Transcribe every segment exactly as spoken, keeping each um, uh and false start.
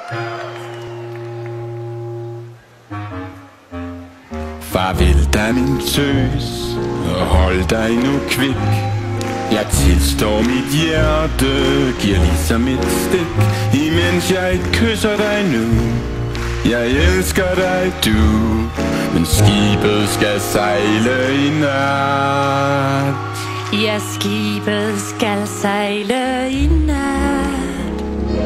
Farvel da min tøs, og hold dig nu kvik. Jeg tilstår mit hjerte, giver ligesom et stik, imens jeg kysser dig nu. Jeg elsker dig du, men skibet skal sejle i nat. Ja, skibet skal sejle i nat.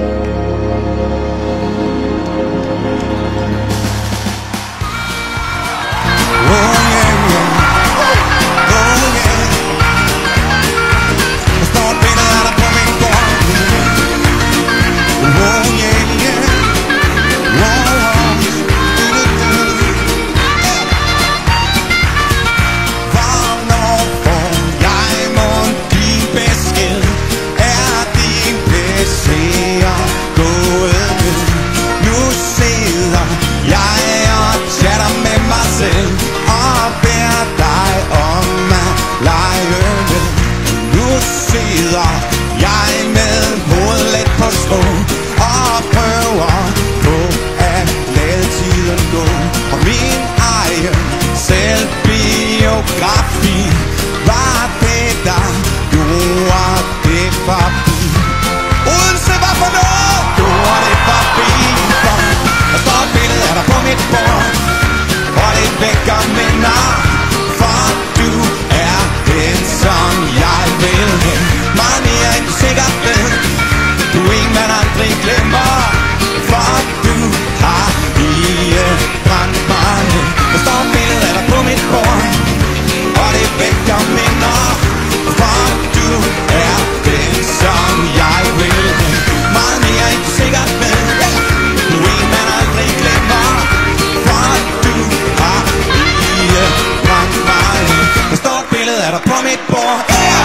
Jeg med hovedet let på slå og prøver på at lade tiden gå. Og min egen selvbiografi var det, der gjorde det forbi. Odense var for noget, gjorde det forbi. Der står et billede af dig på mit bord, og det vækker minder, for du er den, som jeg vil hen. Meget mere end du sikkert ved. Du er en, man aldrig glemmer, for du har lige brændt mig ned. Der står et billede af dig på mit bord, og det vækker minder, for du er den, som jeg vil hen. Meget mere end du sikkert ved. Du er en, man aldrig glemmer, for du har lige brændt mig ned. Der står et billede af dig på mit bord, yeah!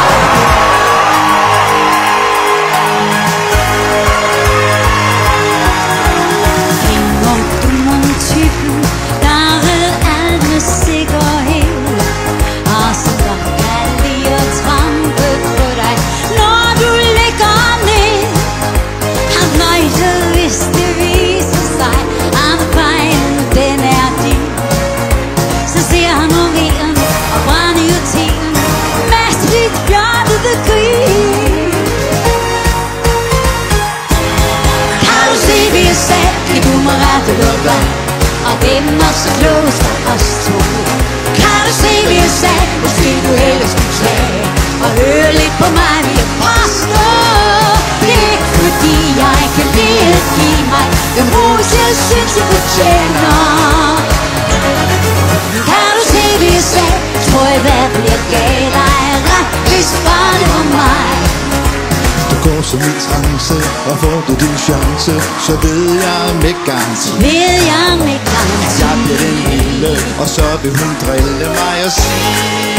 Og hvem er så klogest af os to? Kan du se, vi er sat? Måske du ellers skulle tage og høre lidt på mig, vi er præster. Det er ikke fordi jeg kan lide at give mig den ros, jeg synes jeg fortjener. Kan du se, vi er sat? Tror jeg i hvert fald, jeg gav dig ret, hvis bare det var mig. Går som en trance, og får du din chance, så ved jeg med garanti, ved jeg med garanti, jeg bliver den lille, og så vil hun drille mig og sige,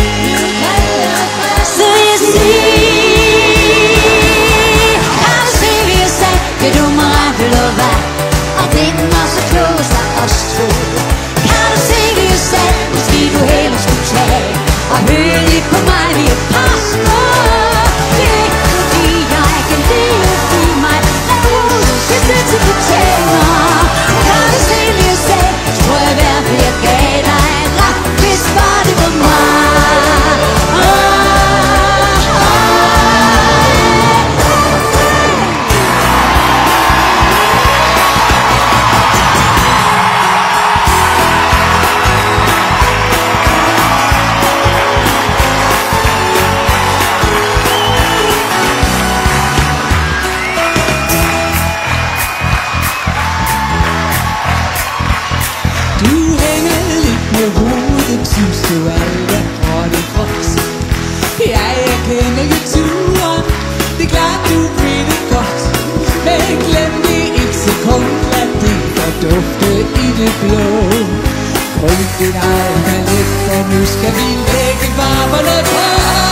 så jeg siger, kan du se, vi er sat? Vil du mig ret, vil du hvad? Og hvem er så klogest af os to? Kan du se, vi er sat? Måske du heller skulle tage og høre lidt på mig, vi er præster. Det er ikke fordi jeg kan lide at give mig den ros, jeg synes jeg fortjener. Kan du se, vi er sat? Tror jeg i hvert fald, jeg gav dig ret, hvis bare det var mig. Synes du aldrig har det godt? Ja, jeg kender jo turen. Det er klart, du ved det godt. Men glem det et sekund. Lad det fordufte i det blå. Brug din egen palet, for nu skal vi lægge varmerne på.